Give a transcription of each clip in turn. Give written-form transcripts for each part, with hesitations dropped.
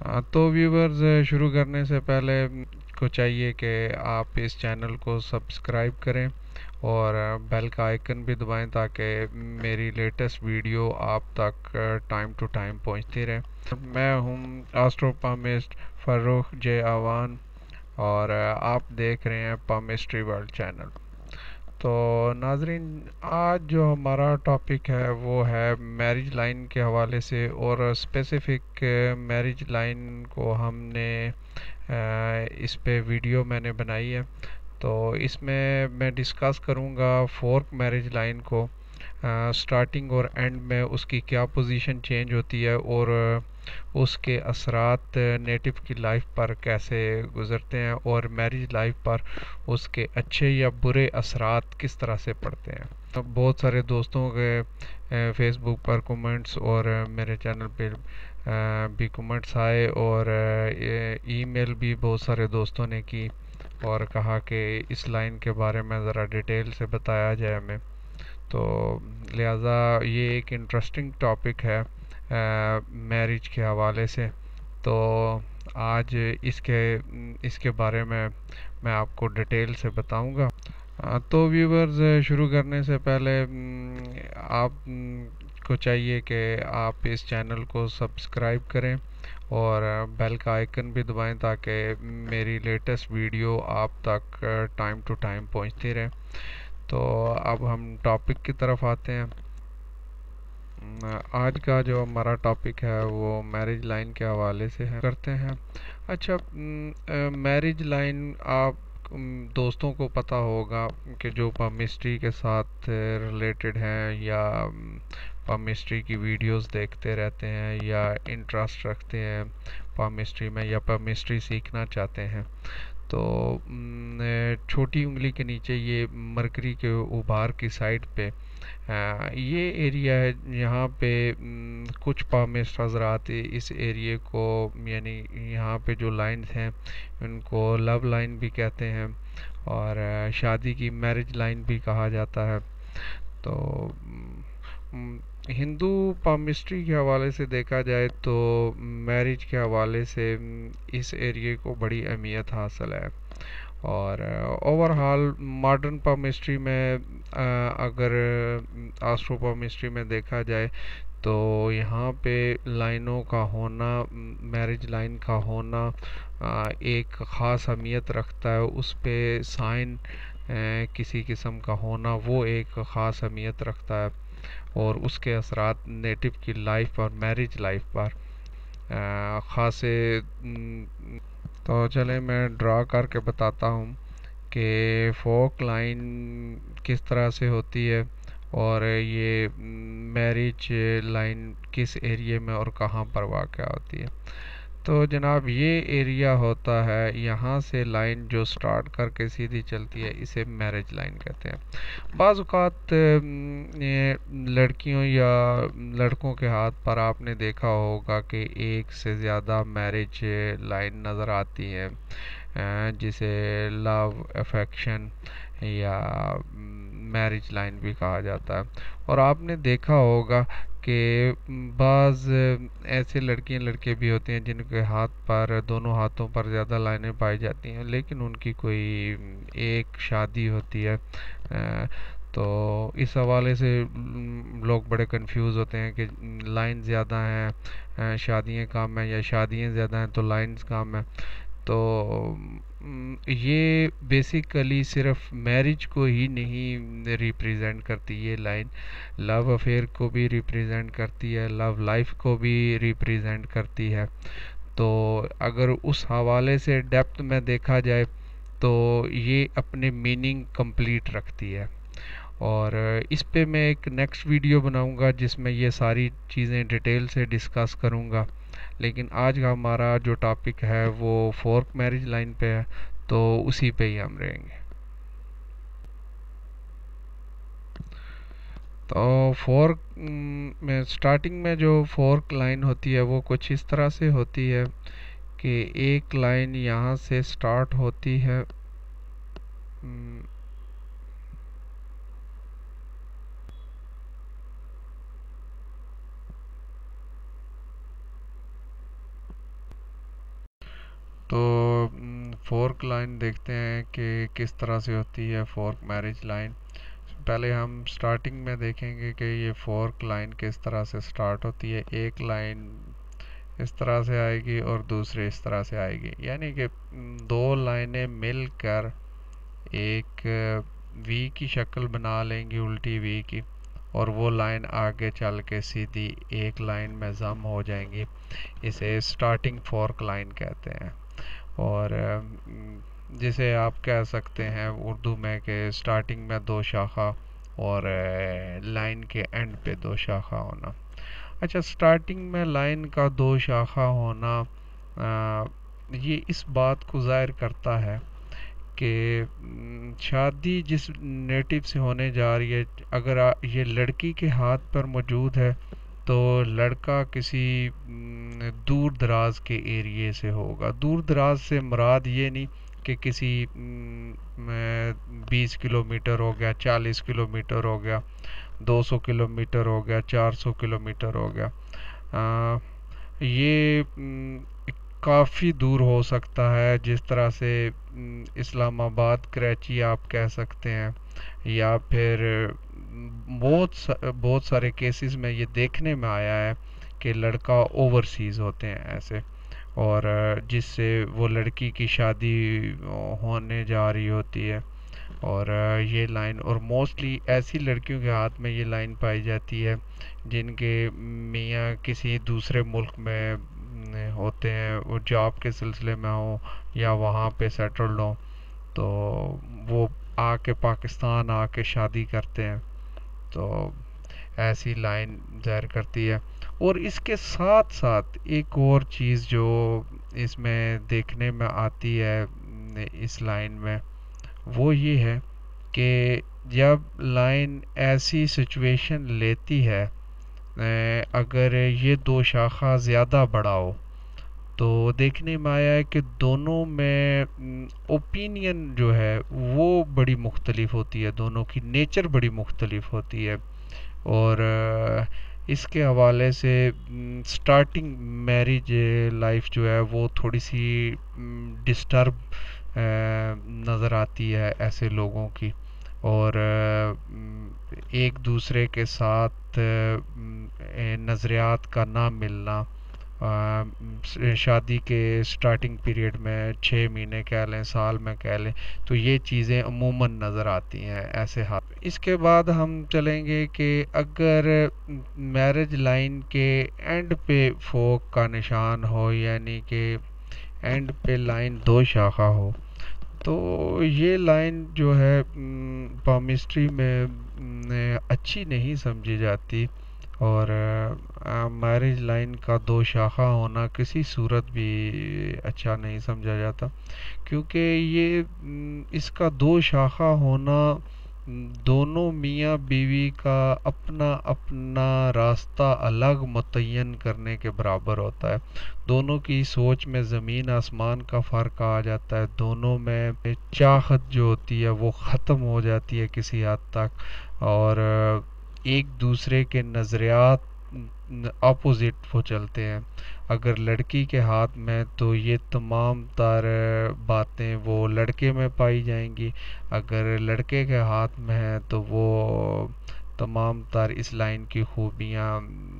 तो व्यूवर्स, शुरू करने से पहले को चाहिए कि आप इस चैनल को सब्सक्राइब करें और बेल का आइकन भी दबाएं ताकि मेरी लेटेस्ट वीडियो आप तक टाइम टू टाइम पहुंचती रहे। मैं हूं astro palmist Farrukh J Awan और आप देख रहे हैं पामिस्ट्री वर्ल्ड चैनल। तो नाजरीन, आज जो हमारा टॉपिक है वो है मैरिज लाइन के हवाले से, और स्पेसिफ़िक मैरिज लाइन को हमने इस पे वीडियो मैंने बनाई है। तो इसमें मैं डिस्कस करूँगा फोर्क मैरिज लाइन को, स्टार्टिंग और एंड में उसकी क्या पोजीशन चेंज होती है और उसके असरात नेटिव की लाइफ पर कैसे गुज़रते हैं और मैरिज लाइफ पर उसके अच्छे या बुरे असरात किस तरह से पड़ते हैं। तो बहुत सारे दोस्तों के फेसबुक पर कमेंट्स और मेरे चैनल पे भी कमेंट्स आए और ईमेल भी बहुत सारे दोस्तों ने की और कहा कि इस लाइन के बारे में ज़रा डिटेल से बताया जाए हमें। तो लिहाजा ये एक इंटरेस्टिंग टॉपिक है मैरिज के हवाले से। तो आज इसके इसके बारे में मैं आपको डिटेल से बताऊंगा। तो व्यूवर्स, शुरू करने से पहले आप को चाहिए कि आप इस चैनल को सब्सक्राइब करें और बेल का आइकन भी दबाएं ताकि मेरी लेटेस्ट वीडियो आप तक टाइम टू टाइम पहुंचती रहे। तो अब हम टॉपिक की तरफ आते हैं। आज का जो हमारा टॉपिक है वो मैरिज लाइन के हवाले से है, करते हैं। अच्छा, मैरिज लाइन आप दोस्तों को पता होगा कि जो पामिस्ट्री के साथ रिलेटेड हैं या पामिस्ट्री की वीडियोस देखते रहते हैं या इंटरेस्ट रखते हैं पामिस्ट्री में या पामिस्ट्री सीखना चाहते हैं। तो छोटी उंगली के नीचे ये मरकरी के उभार की साइड पे ये एरिया है। यहाँ पे कुछ पामिस्ट हजरात इस एरिया को, यानी यहाँ पे जो लाइन्स हैं उनको लव लाइन भी कहते हैं और शादी की मैरिज लाइन भी कहा जाता है। तो हिंदू पामिस्ट्री के हवाले से देखा जाए तो मैरिज के हवाले से इस एरिया को बड़ी अहमियत हासिल है। और ओवरऑल मॉडर्न पामिस्ट्री में अगर एस्ट्रो पामिस्ट्री में देखा जाए तो यहाँ पे लाइनों का होना, मैरिज लाइन का होना एक ख़ास अहमियत रखता है। उस पे साइन किसी किस्म का होना वो एक ख़ास अहमियत रखता है और उसके असरात नेटिव की लाइफ और मैरिज लाइफ पर ख़ासे। तो चले मैं ड्रा करके बताता हूँ कि फोक लाइन किस तरह से होती है और ये मैरिज लाइन किस एरिया में और कहाँ पर वाक़ होती है। तो जनाब, ये एरिया होता है, यहाँ से लाइन जो स्टार्ट करके सीधी चलती है इसे मैरिज लाइन कहते हैं। बाज़ औक़ात ये लड़कियों या लड़कों के हाथ पर आपने देखा होगा कि एक से ज़्यादा मैरिज लाइन नज़र आती है जिसे लव अफेक्शन या मैरिज लाइन भी कहा जाता है। और आपने देखा होगा कि बाज़ ऐसे लड़कियां लड़के भी होते हैं जिनके हाथ पर, दोनों हाथों पर ज़्यादा लाइनें पाई जाती हैं लेकिन उनकी कोई एक शादी होती है। तो इस हवाले से लोग बड़े कंफ्यूज होते हैं कि लाइन ज़्यादा हैं शादियाँ कम हैं या शादियाँ ज़्यादा हैं तो लाइन्स कम हैं। तो ये बेसिकली सिर्फ मैरिज को ही नहीं रिप्रेजेंट करती, ये लाइन लव अफेयर को भी रिप्रेजेंट करती है, लव लाइफ को भी रिप्रेजेंट करती है। तो अगर उस हवाले से डेप्थ में देखा जाए तो ये अपने मीनिंग कंप्लीट रखती है। और इस पे मैं एक नेक्स्ट वीडियो बनाऊंगा जिसमें ये सारी चीज़ें डिटेल से डिस्कस करूंगा। लेकिन आज का हमारा जो टॉपिक है वो फोर्क मैरिज लाइन पे है, तो उसी पे ही हम रहेंगे। तो फोर्क में स्टार्टिंग में जो फोर्क लाइन होती है वो कुछ इस तरह से होती है कि एक लाइन यहाँ से स्टार्ट होती है। تو فورک لائن دیکھتے ہیں کہ کس طرح سے ہوتی ہے فورک میرج لائن. پہلے ہم سٹارٹنگ میں دیکھیں گے کہ یہ فورک لائن کس طرح سے سٹارٹ ہوتی ہے. ایک لائن اس طرح سے آئے گی اور دوسرے اس طرح سے آئے گی، یعنی کہ دو لائنیں مل کر ایک وی کی شکل بنا لیں گی، الٹی وی کی، اور وہ لائن آگے چل کے سیدھی ایک لائن میں ضم ہو جائیں گی. اسے سٹارٹنگ فورک لائن کہتے ہیں. اور جسے آپ کہہ سکتے ہیں اردو میں کہ سٹارٹنگ میں دو شاخہ اور لائن کے اینڈ پہ دو شاخہ ہونا. اچھا، سٹارٹنگ میں لائن کا دو شاخہ ہونا یہ اس بات کو ظاہر کرتا ہے کہ شادی جس نیٹو سے ہونے جا رہی ہے، اگر یہ لڑکی کے ہاتھ پر موجود ہے تو لڑکا کسی دور دراز کے ایریے سے ہوگا. دور دراز سے مراد یہ نہیں کہ کسی 20 کلومیٹر ہو گیا، 40 کلومیٹر ہو گیا، 200 کلومیٹر ہو گیا، 400 کلومیٹر ہو گیا. یہ کافی دور ہو سکتا ہے، جس طرح سے اسلام آباد کراچی آپ کہہ سکتے ہیں، یا پھر بہت سارے کیسز میں یہ دیکھنے میں آیا ہے کہ لڑکا اوورسیز ہوتے ہیں ایسے، اور جس سے وہ لڑکی کی شادی ہونے جا رہی ہوتی ہے. اور یہ لائن، اور موسٹلی ایسی لڑکیوں کے ہاتھ میں یہ لائن پائی جاتی ہے جن کے میاں کسی دوسرے ملک میں ہوتے ہیں، وہ جاب کے سلسلے میں ہوں یا وہاں پہ سیٹلڈ ہوں، تو وہ آ کے پاکستان آ کے شادی کرتے ہیں. تو ایسی لائن ظاہر کرتی ہے. اور اس کے ساتھ ساتھ ایک اور چیز جو اس میں دیکھنے میں آتی ہے اس لائن میں، وہ یہ ہے کہ جب لائن ایسی سچویشن لیتی ہے، اگر یہ دو شاخہ زیادہ بڑا ہو، تو دیکھنے میں آیا ہے کہ دونوں میں اوپینین جو ہے وہ بڑی مختلف ہوتی ہے، دونوں کی نیچر بڑی مختلف ہوتی ہے. اور اس کے حوالے سے سٹارٹنگ میرج لائف جو ہے وہ تھوڑی سی ڈسٹرب نظر آتی ہے ایسے لوگوں کی. اور ایک دوسرے کے ساتھ نظریات کا نہ ملنا، شادی کے سٹارٹنگ پیریڈ میں 6 مہینے کہہ لیں، سال میں کہہ لیں، تو یہ چیزیں عموماً نظر آتی ہیں ایسے حال. اس کے بعد ہم چلیں گے کہ اگر میرج لائن کے اینڈ پہ فورک کا نشان ہو، یعنی کہ اینڈ پہ لائن دو شاخہ ہو، تو یہ لائن جو ہے پالمسٹری میں اچھی نہیں سمجھی جاتی. اور میرج لائن کا دو شاخہ ہونا کسی صورت بھی اچھا نہیں سمجھا جاتا، کیونکہ یہ اس کا دو شاخہ ہونا دونوں میاں بیوی کا اپنا اپنا راستہ الگ متعین کرنے کے برابر ہوتا ہے. دونوں کی سوچ میں زمین آسمان کا فرق آ جاتا ہے، دونوں میں چاہت جو ہوتی ہے وہ ختم ہو جاتی ہے کسی حد تک، اور ایک دوسرے کے نظریات اپوزٹ وہ چلتے ہیں. اگر لڑکی کے ہاتھ میں تو یہ تمام تر باتیں وہ لڑکے میں پائی جائیں گی، اگر لڑکے کے ہاتھ میں ہے تو وہ تمام تر اس لائن کی خوبیاں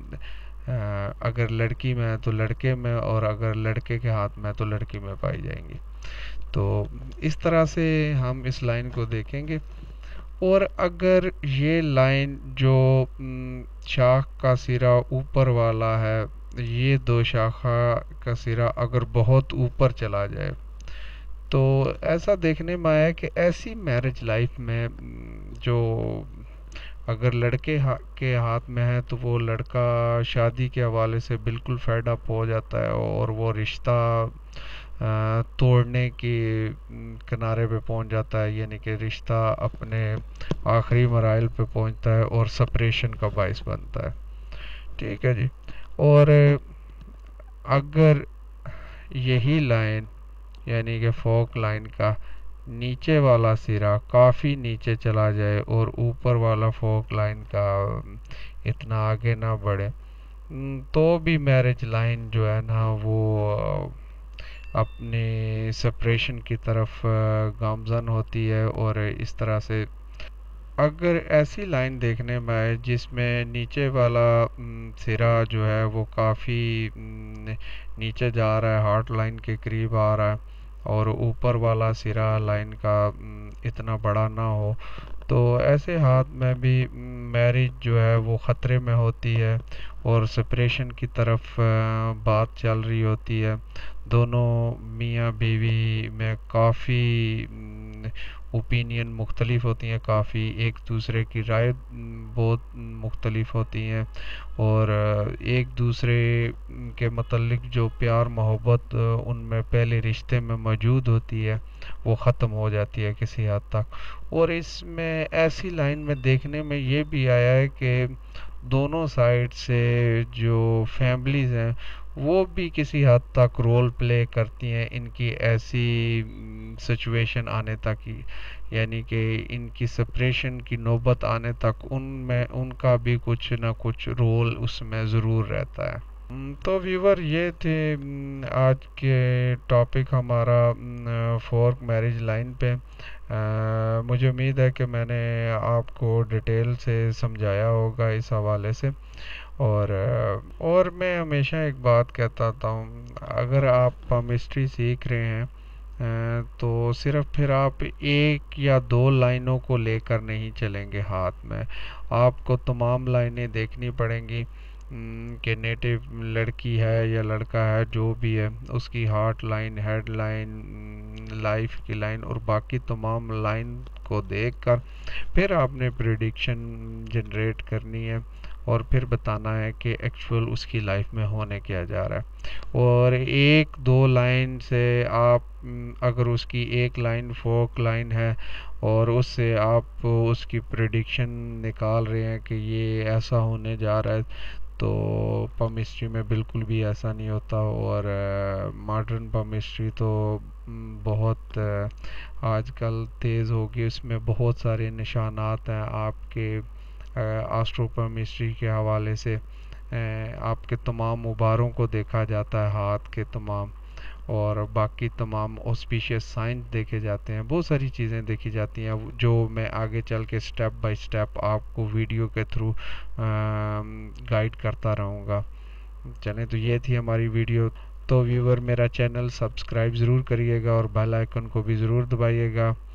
اگر لڑکی میں ہے تو لڑکے میں، اور اگر لڑکے کے ہاتھ میں ہے تو لڑکی میں پائی جائیں گی. تو اس طرح سے ہم اس لائن کو دیکھیں گے. اور اگر یہ لائن جو شاخ کا سرا اوپر والا ہے، یہ دو شاخہ کا سرا اگر بہت اوپر چلا جائے، تو ایسا دیکھنے میں آیا کہ ایسی میرج لائف میں جو اگر لڑکے کے ہاتھ میں ہے تو وہ لڑکا شادی کے حوالے سے بالکل فیڈ اپ ہو جاتا ہے، اور وہ رشتہ توڑنے کی کنارے پہ پہنچ جاتا ہے، یعنی کہ رشتہ اپنے آخری مراحل پہ پہنچتا ہے اور سپریشن کا باعث بنتا ہے. ٹھیک ہے جی. اور اگر یہی لائن یعنی کہ فورک لائن کا نیچے والا سرا کافی نیچے چلا جائے اور اوپر والا فورک لائن کا اتنا آگے نہ بڑھے، تو بھی میرج لائن جو ہے نا وہ اپنے سپریشن کی طرف گامزن ہوتی ہے، اور اس طرح سے اگر ایسی لائن دیکھنے میں آئے جس میں نیچے والا سرا جو ہے وہ کافی نیچے جا رہا ہے، ہارٹ لائن کے قریب آ رہا ہے، اور اوپر والا سرا لائن کا اتنا بڑا نہ ہو، تو ایسے ہاتھ میں بھی میرج جو ہے وہ خطرے میں ہوتی ہے، اور سپریشن کی طرف بات چل رہی ہوتی ہے۔ دونوں میاں بیوی میں کافی اوپینین مختلف ہوتی ہیں، کافی ایک دوسرے کی رائے بہت مختلف ہوتی ہیں، اور ایک دوسرے کے متعلق جو پیار محبت ان میں پہلے رشتے میں موجود ہوتی ہے وہ ختم ہو جاتی ہے کسی حد تک۔ اور اس میں ایسی لائن میں دیکھنے میں یہ بھی آیا ہے کہ دونوں سائڈ سے جو فیملیز ہیں وہ بھی کسی حد تک رول پلے کرتی ہیں ان کی ایسی سچویشن آنے تک ہی، یعنی کہ ان کی سپریشن کی نوبت آنے تک ان کا بھی کچھ نہ کچھ رول اس میں ضرور رہتا ہے۔ تو ویور یہ تھے آج کے ٹاپک ہمارا فورک میرج لائن پہ۔ مجھے امید ہے کہ میں نے آپ کو ڈیٹیل سے سمجھایا ہوگا اس حوالے سے، اور میں ہمیشہ ایک بات کہتا ہوں، اگر آپ پامسٹری سیکھ رہے ہیں تو صرف پھر آپ ایک یا دو لائنوں کو لے کر نہیں چلیں گے ہاتھ میں، آپ کو تمام لائنیں دیکھنی پڑیں گی کہ نیٹو لڑکی ہے یا لڑکا ہے جو بھی ہے، اس کی heart line, head line, life کی لائن اور باقی تمام لائن کو دیکھ کر پھر آپ نے پریڈکشن جنریٹ کرنی ہے، اور پھر بتانا ہے کہ ایکچول اس کی لائف میں ہونے کیا جا رہا ہے۔ اور ایک دو لائن سے آپ اگر اس کی ایک لائن فورک لائن ہے اور اس سے آپ اس کی پریڈکشن نکال رہے ہیں کہ یہ ایسا ہونے جا رہا ہے، تو پامسٹری میں بالکل بھی ایسا نہیں ہوتا، اور ماڈرن پامسٹری تو بہت آج کل تیز ہوگی، اس میں بہت سارے نشانات ہیں آپ کے آسٹرو پامسٹری کے حوالے سے، آپ کے تمام مباروں کو دیکھا جاتا ہے، ہاتھ کے تمام اور باقی تمام آسپیشیس سائنس دیکھے جاتے ہیں، بہت ساری چیزیں دیکھی جاتی ہیں جو میں آگے چل کے سٹیپ بائی سٹیپ آپ کو ویڈیو کے تھرو گائیڈ کرتا رہوں گا۔ چلیں، تو یہ تھی ہماری ویڈیو، تو ویور میرا چینل سبسکرائب ضرور کریے گا اور بیل آئیکن کو بھی ضرور دبائیے گا۔